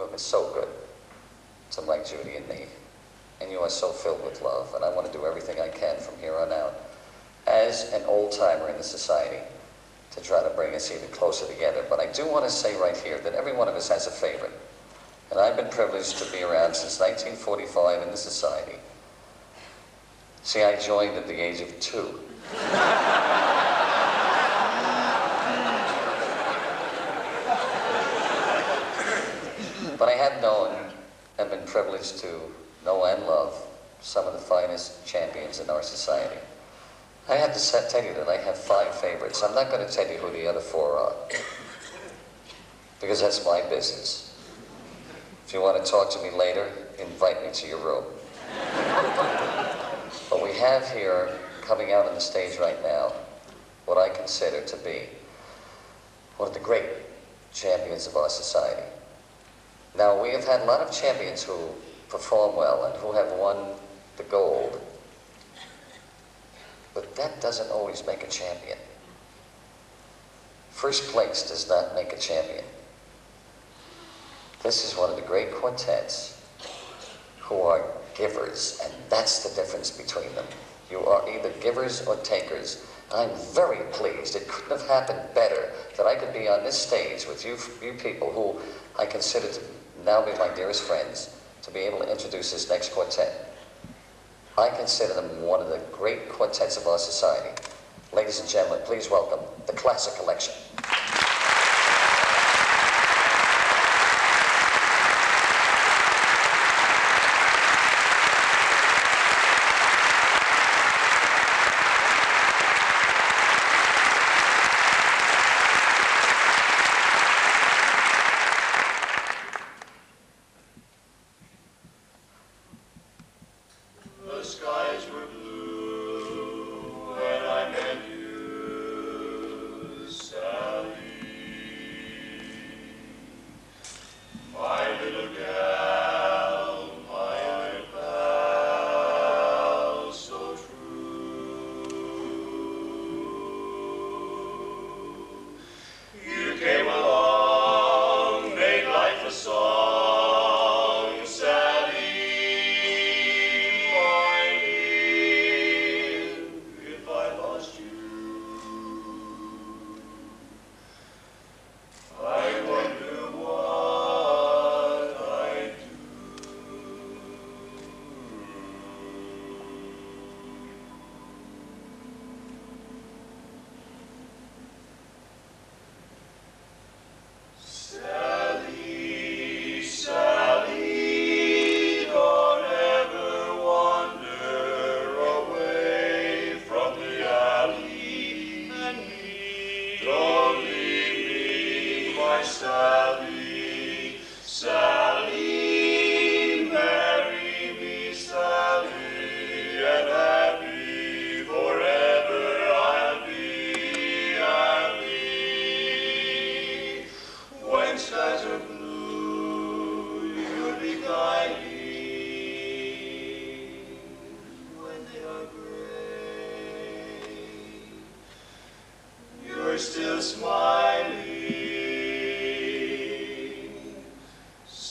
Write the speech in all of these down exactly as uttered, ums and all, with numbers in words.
look so good to Mike, Judy, and me. And you are so filled with love, and I want to do everything I can from here on out as an old-timer in the society to try to bring us even closer together. But I do want to say right here that every one of us has a favorite. And I've been privileged to be around since nineteen forty-five in the society. See, I joined at the age of two. But I have known and been privileged to know and love some of the finest champions in our society. I have to tell you that I have five favorites. I'm not going to tell you who the other four are, because that's my business. If you want to talk to me later, invite me to your room. But we have here, coming out on the stage right now, what I consider to be one of the great champions of our society. Now, we have had a lot of champions who perform well and who have won the gold. But that doesn't always make a champion. First place does not make a champion. This is one of the great quartets who are givers, and that's the difference between them. You are either givers or takers. I'm very pleased. It couldn't have happened better that I could be on this stage with you, you people who I consider to now be my dearest friends, to be able to introduce this next quartet. I consider them one of the great quartets of our society. Ladies and gentlemen, please welcome the Classic Collection. Still smiling,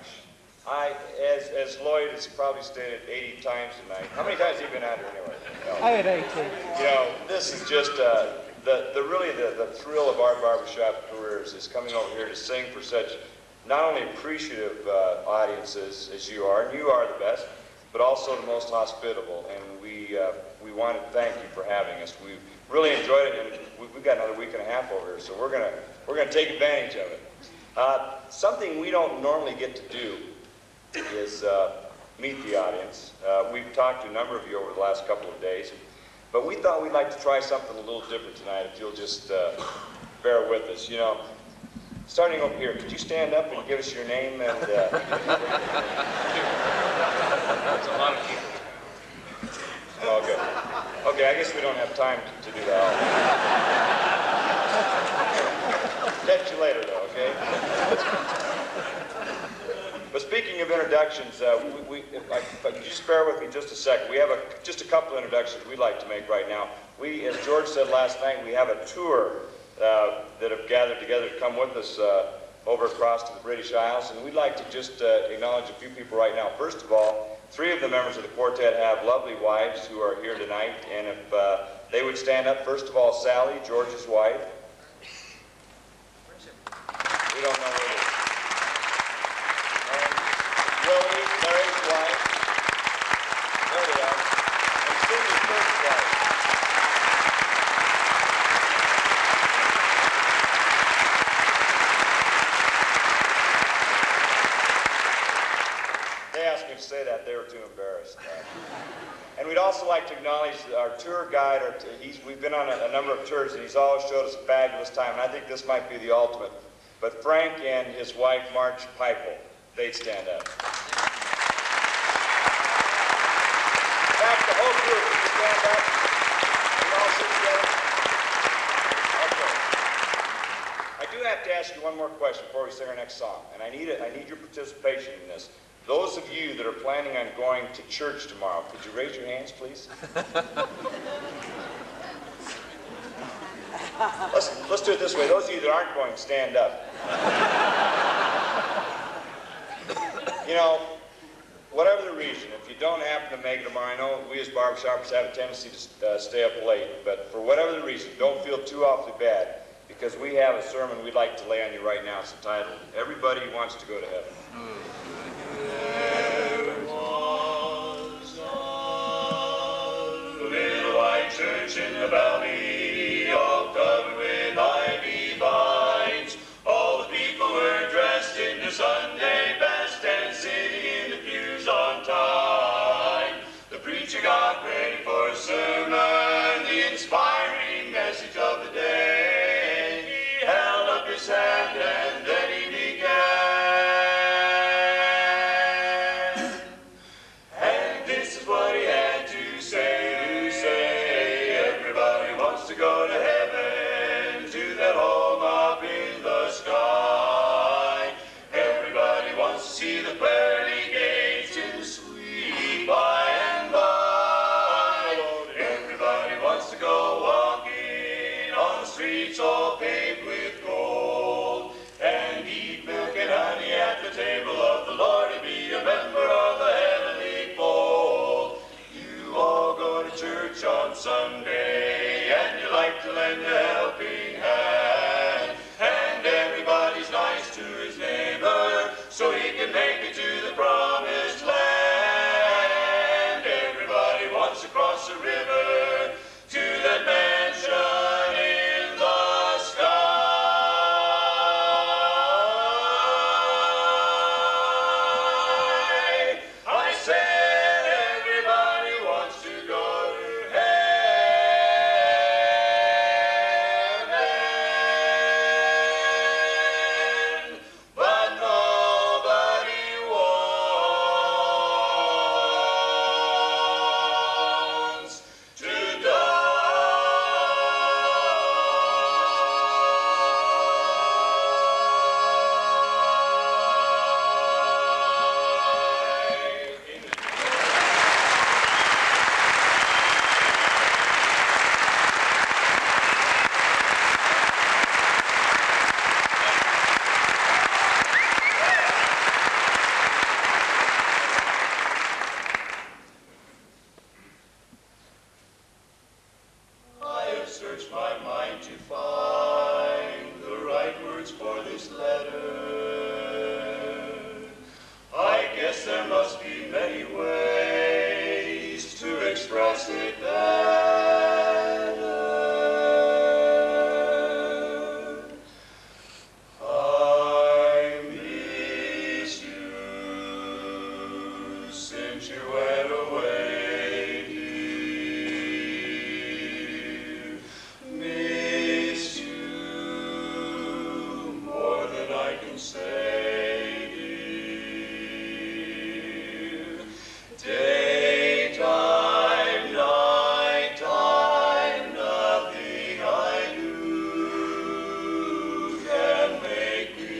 much. I, as, as Lloyd has probably stated eighty times tonight. How many times have you been out here anyway? No. I had eighteen. You know, this is just uh, the, the really the, the thrill of our barbershop careers is coming over here to sing for such not only appreciative uh, audiences as you are, and you are the best, but also the most hospitable. And we uh, we want to thank you for having us. We really enjoyed it, and we, we've got another week and a half over here, so we're gonna we're gonna take advantage of it. Uh, something we don't normally get to do is uh, meet the audience. Uh, we've talked to a number of you over the last couple of days, but we thought we'd like to try something a little different tonight, if you'll just uh, bear with us. You know, starting over here, could you stand up and give us your name and... Uh, There's a lot of people. Oh, good. Okay, I guess we don't have time to, to do that. Catch you later, though, okay? But speaking of introductions, uh, we, we, if I, if I could just bear with me just a second. We have a, just a couple of introductions we'd like to make right now. We, as George said last night, we have a tour uh, that have gathered together to come with us uh, over across to the British Isles, and we'd like to just uh, acknowledge a few people right now. First of all, three of the members of the quartet have lovely wives who are here tonight, and if uh, they would stand up, first of all, Sally, George's wife. We don't know where it is. Willie, Larry's wife. There they are. And Cindy's first wife. They asked me to say that. They were too embarrassed. And we'd also like to acknowledge our tour guide. Our t he's, we've been on a, a number of tours, and he's always showed us a fabulous time. And I think this might be the ultimate. But Frank and his wife, March Pipel, they'd stand up. In fact, the whole group, would you stand up? We all sit together? Okay. I do have to ask you one more question before we sing our next song, and I need it. I need your participation in this. Those of you that are planning on going to church tomorrow, could you raise your hands, please? let's, let's do it this way. Those of you that aren't going, stand up. You know, whatever the reason, if you don't happen to make it tomorrow, I know we as barbershoppers have a tendency to uh, stay up late, but for whatever the reason, don't feel too awfully bad, because we have a sermon we'd like to lay on you right now. It's entitled, Everybody Wants to Go to Heaven. There was a little white church in the valley, all covered with ivy vines. All the people were dressed in their Sunday best and sitting in the pews on time. The preacher got ready for a sermon, the inspiring message of the day. He held up his hand and then he began. was it better? I miss you since you went away, dear. Miss you more than I can say, dear. Daytime, nighttime, nothing I do can make me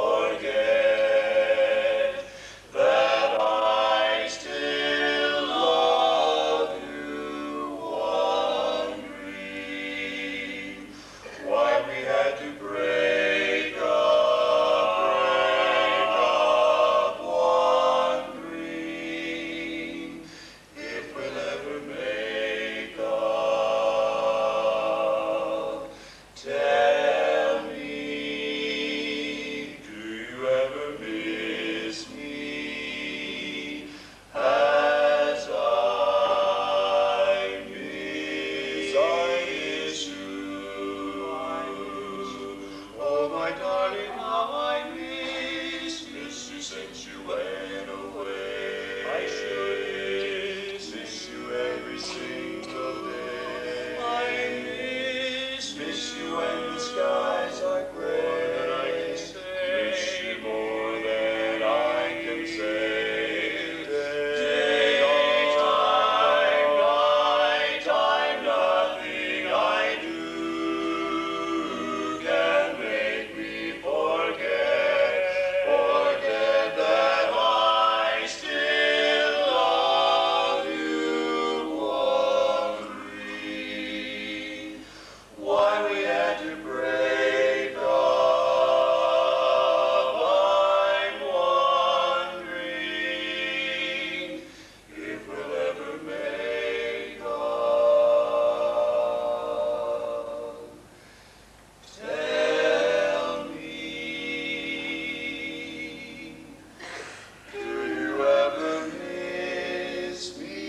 forget that I still love you, wondering why we had to break up, break up, wondering if we'll ever make up. Tell me, do you ever miss me as I miss, I miss you? Oh, my darling, how I miss, miss you since you went away. I should miss you every single day. I miss, miss you when the skies are gray. Miss you more than I can say. Daytime, nighttime, nothing I do can make me forget, forget that I still love you, wondering why we had to break up. I'm wondering if we'll ever make up. Tell me, do you ever miss me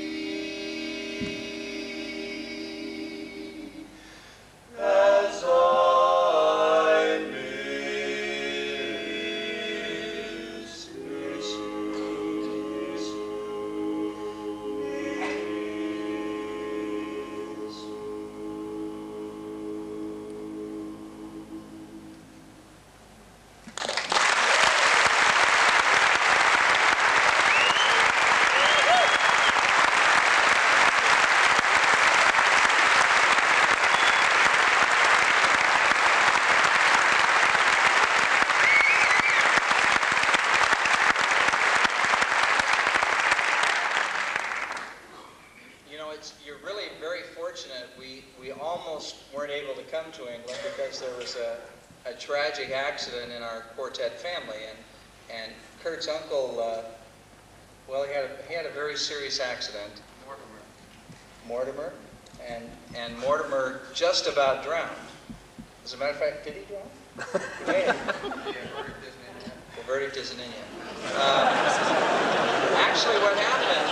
as I miss, miss you? You know, it's, you're really very fortunate. We, we almost weren't able to come to England because there was a, a tragic accident in our quartet family. And, and Kurt's uncle, uh, well, he had, a, he had a very serious accident. Mortimer. Mortimer. And, and Mortimer just about drowned. As a matter of fact, did he drown? Yeah. The verdict isn't in yet. Uh, actually, what happened,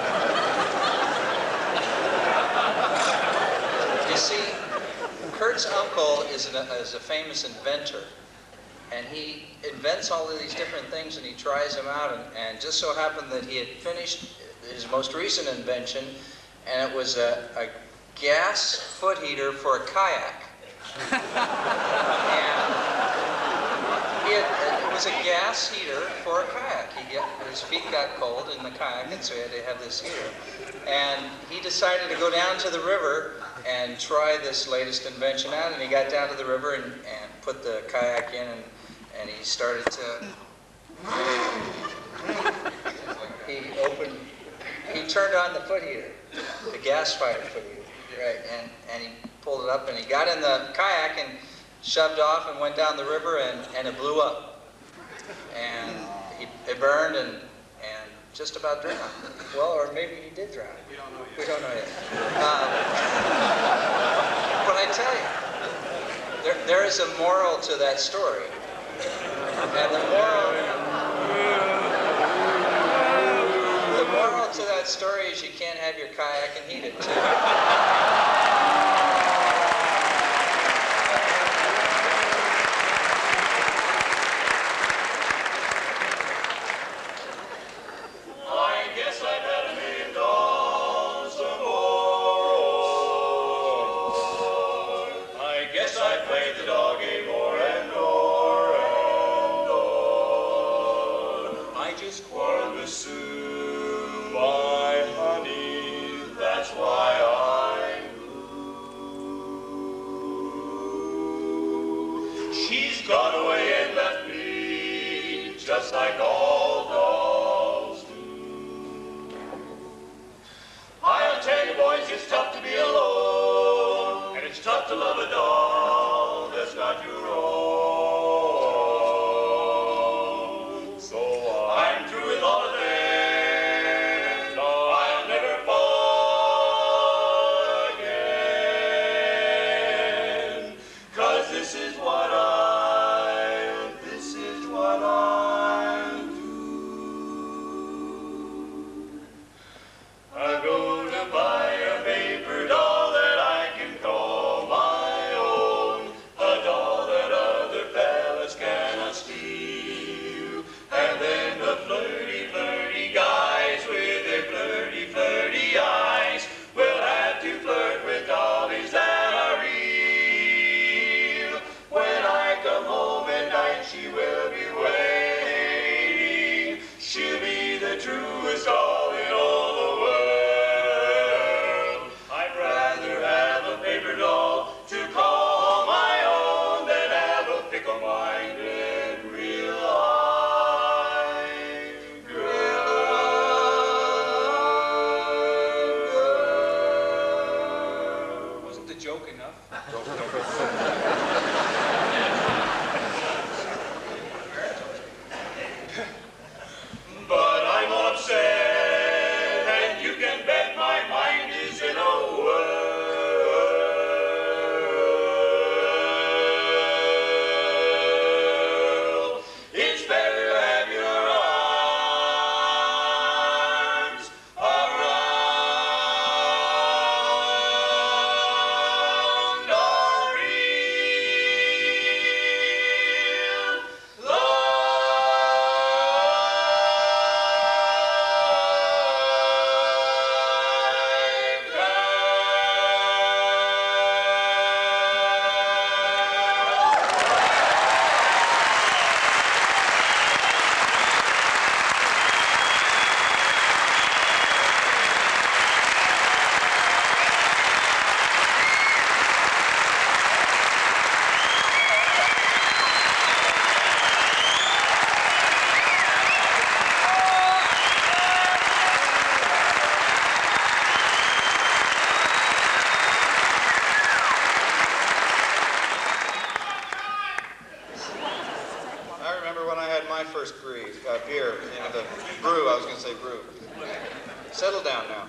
you see, Kurt's uncle is, an, is a famous inventor, and he invents all of these different things and he tries them out, and, and just so happened that he had finished his most recent invention, and it was a, a gas foot heater for a kayak. And he had, it was a gas heater for a kayak. He get, his feet got cold in the kayak, and so he had to have this heater. And he decided to go down to the river and try this latest invention out. And he got down to the river and, and put the kayak in, and, and he started to... He opened... He turned on the foot heater, the gas-fired foot heater, right? And, and he pulled it up, and he got in the kayak and shoved off and went down the river, and, and it blew up. And he, it burned and, and just about drowned. Well, or maybe he did drown. We don't know yet. We don't know yet. Um, but I tell you, there, there is a moral to that story. And the moral, the moral moral to that story is you can't have your kayak and heat it too. Settle down now.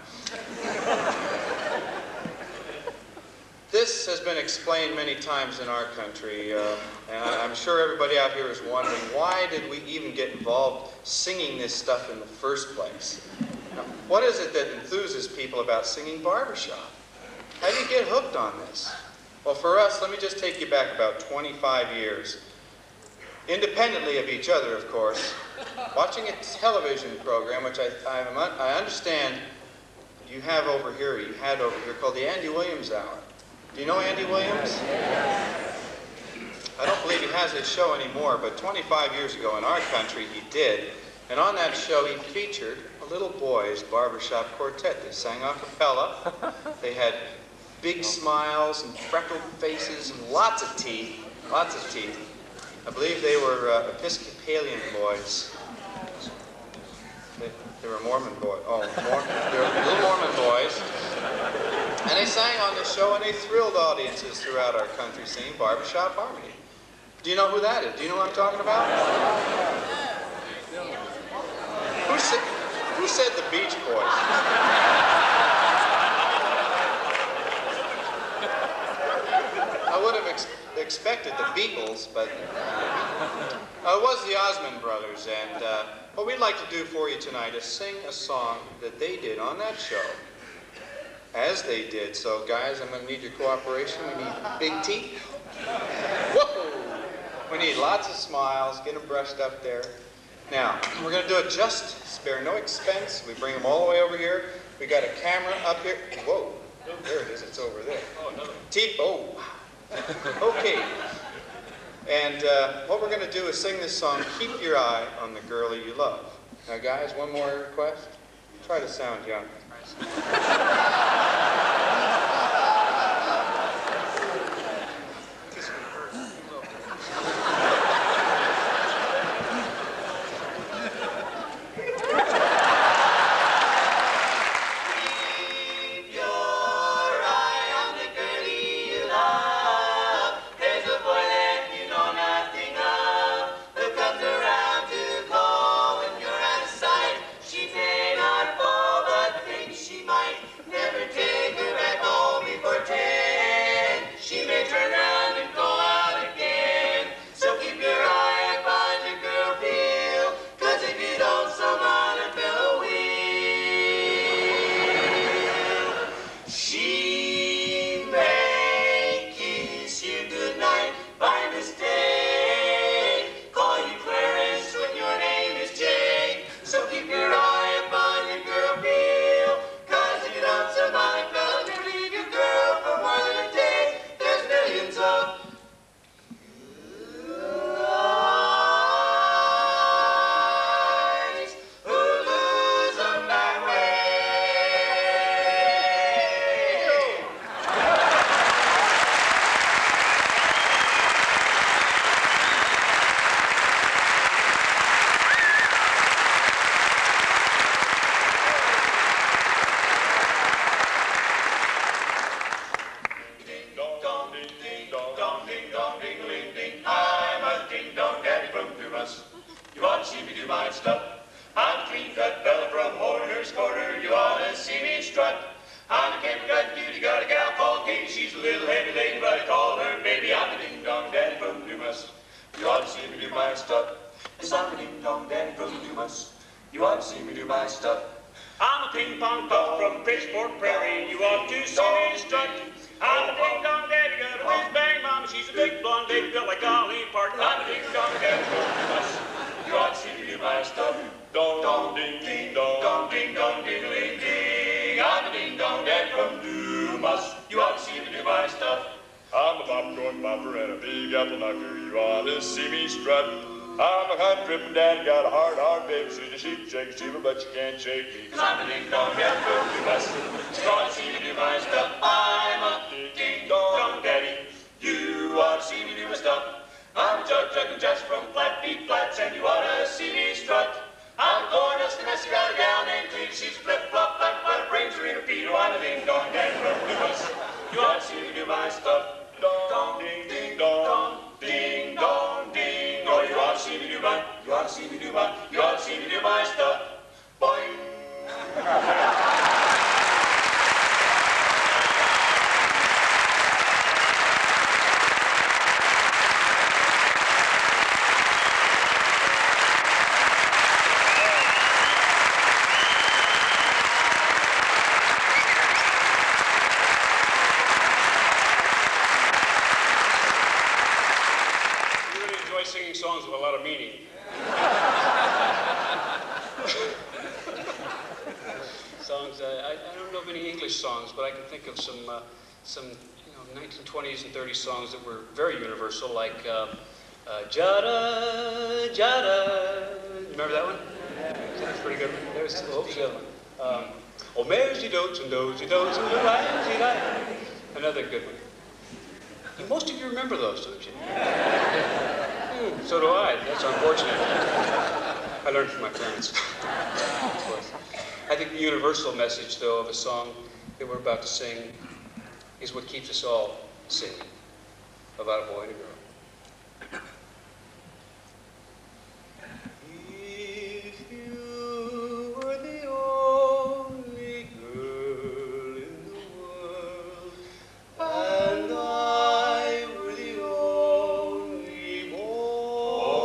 This has been explained many times in our country, uh, and I'm sure everybody out here is wondering, why did we even get involved singing this stuff in the first place? Now, what is it that enthuses people about singing barbershop? How do you get hooked on this? Well, for us, let me just take you back about twenty-five years. Independently of each other, of course, watching a television program, which I, I, I understand you have over here, you had over here, called the Andy Williams Hour. Do you know Andy Williams? I don't believe he has his show anymore, but twenty-five years ago in our country he did. And on that show he featured a little boys barbershop quartet. They sang a cappella. They had big smiles and freckled faces and lots of teeth, lots of teeth. I believe they were uh, Episcopalian boys. They, they were Mormon boys. Oh, Mor they were little Mormon boys. And they sang on this show, and they thrilled audiences throughout our country singing barbershop harmony. Do you know who that is? Do you know what I'm talking about? Who said, who said the Beach Boys? I would have ex expected the Beatles, but Uh, it was the Osmond Brothers, and uh, what we'd like to do for you tonight is sing a song that they did on that show, as they did. So, guys, I'm going to need your cooperation. We need big teeth. Whoa! We need lots of smiles. Get them brushed up there. Now, we're going to do it just, spare no expense. We bring them all the way over here. We got a camera up here. Whoa! There it is. It's over there. Oh, no. Teeth. Oh, wow. Okay. And uh, what we're going to do is sing this song, Keep Your Eye on the Girl You Love. Now, guys, one more request. Try to sound young. This one hurts a little bit. Keep your eye on the girlie you love. There's a boy that you know nothing of, who comes around to call when you're out of sight. She may not fall, but thinks she might. Never take her back home before ten. She may turn around and go out again. So keep your eye upon your girl, Bill, 'cause if you don't, some other fellow will. She may kiss you goodnight by mistake, call you Clarence when your name is Jake. So keep your eye upon your girl, Bill, 'cause if you don't, some other fellow will leave your girl for more than a day. There's millions of guys who lose them that way. Ding dong dong, ding ding dong dong, ding dong ding ling ding. I'm a ding dong daddy from Dumas. You ought to see me do my stuff. I'm a clean cut fella from Horner's Corner. You ought to see me strut. I'm a camper cut duty, got a gal called Katie. She's a little heavy laden, but I call her baby. I'm a ding dong daddy from Dumas. You ought to see me do my stuff. Yes, I'm a ding dong daddy from Dumas. You ought to see me do my stuff. I'm a ping pong dog from Pitchfork Prairie. You ought to see me strut. I'm a ding dong daddy, got a whiz bang mama. She's a big blonde lady built like Dolly Parton. I'm a ding dong daddy from Dumas. You ought to see me do my stuff. Dong dong ding ding dong dong ding dong ding ling ding. I'm a ding dong daddy from Dumas. You ought to see me do my stuff. I'm a popcorn popper and a big apple knocker. You ought to see me strut. I'm a hunt tripping daddy, got a hard, hard baby. She's a sheep, shake a shiver, but you can't shake me. 'Cause I'm a ding dong daddy from Dumas. You ought to see me do my stuff. I'm a ding dong daddy. You ought to see me do my stuff. I'm a jug jugging just from Flat Feet Flats, and you ought to see me strut. I'm a corn husking mess, got a gal named Cleve. She's a flip flop, flat flat brains are in her feet. Oh, I'm a ding dong daddy from Dumas. You ought to see me do my stuff. Dong ding ding dong ding dong ding. Oh, you ought to see me do my, you ought to see me do my, you ought to see me do my stuff. Boing. You really enjoy singing songs with a lot of meaning. songs, uh, I, I don't know of any English songs, but I can think of some, uh, some you know, nineteen twenties and thirties songs that were very universal, like uh, uh, Jada, Jada. Remember that one? That's pretty good. There's what was the other one? Um, oh, Mersey dotes and dozy dotes and the another good one. And most of you remember those, don't you? Hmm, so do I. That's unfortunate. I learned from my parents. I think the universal message, though, of a song that we're about to sing is what keeps us all singing about a boy and a girl. If you were the only girl in the world, and I were the only boy,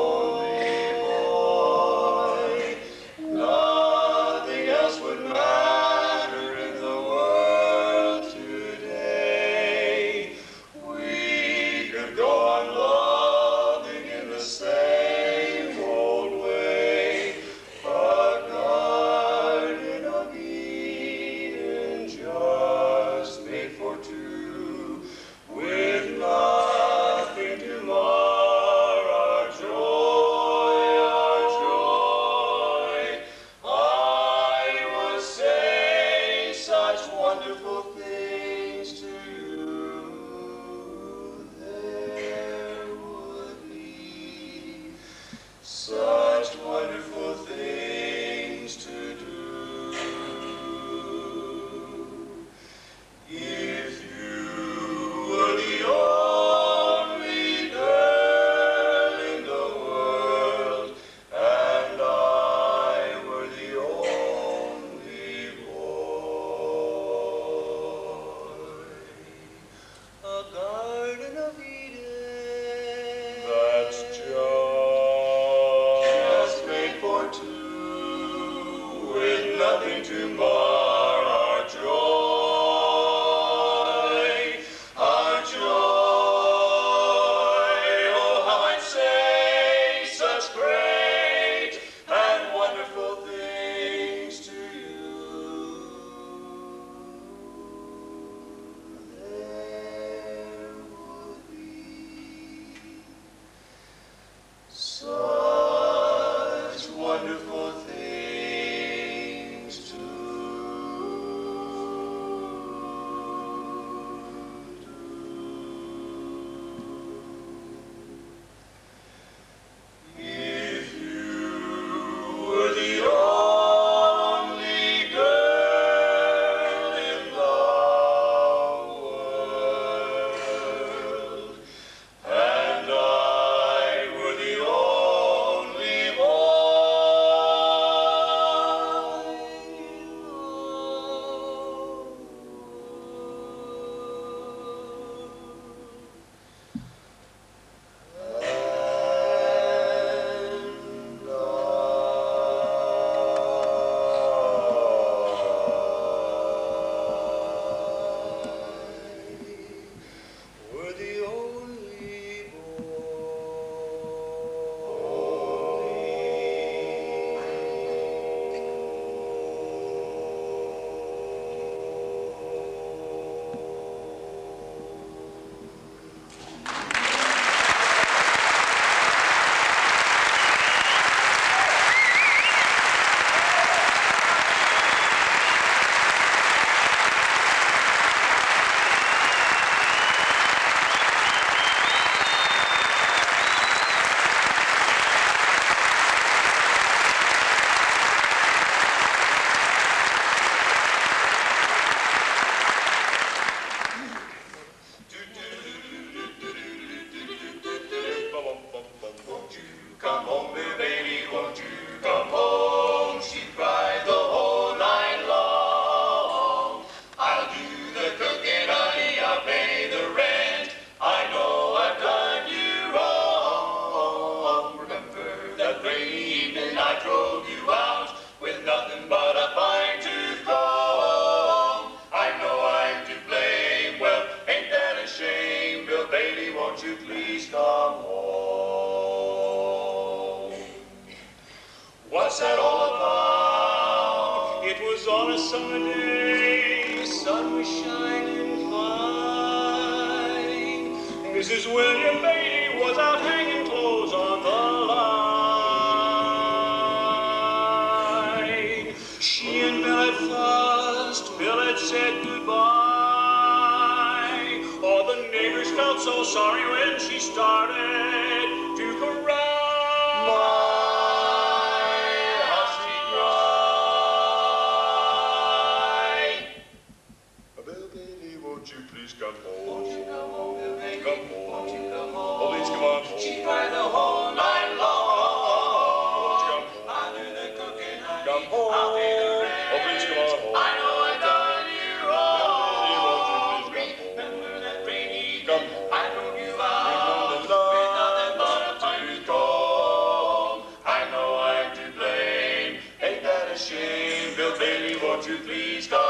two, with nothing to mar our joy, our joy. Oh, how I'd say such great and wonderful things to you. There would be such wonderful things to do. If you were the only girl in the world, and I were the only were the only Won't you come home, little baby? Won't you come home? She cried the whole night long. I'll do the cooking, honey. I'll pay the rent. I know I've done you wrong. Remember that rainy evening I drove you out with nothing but a fine-tooth comb. I know I'm to blame. Well, ain't that a shame? Bill Bailey, won't you please come home? What's that all about? It was on a summer day, the sun was shining fine. Missus William Beatty was out hanging clothes on the line. She and Bill had fussed, Bill had said goodbye. All the neighbors felt so sorry when she started to cry. Bill Bailey, won't you please come home? Won't you come home, Bill Bailey? Come home. Won't you come home? Oh, please come on home. She cried the whole night long. I'll do the cooking, honey. Come home. I'll pay the rent. Oh, please come on home. I know I've done you Bill Bailey, won't you wrong. please come home? Remember that rainy evening Come home. I drove you out Remember that. with nothing but a fine-tooth comb. I know I'm to blame. Ain't that a shame? Bill Bailey, won't you please come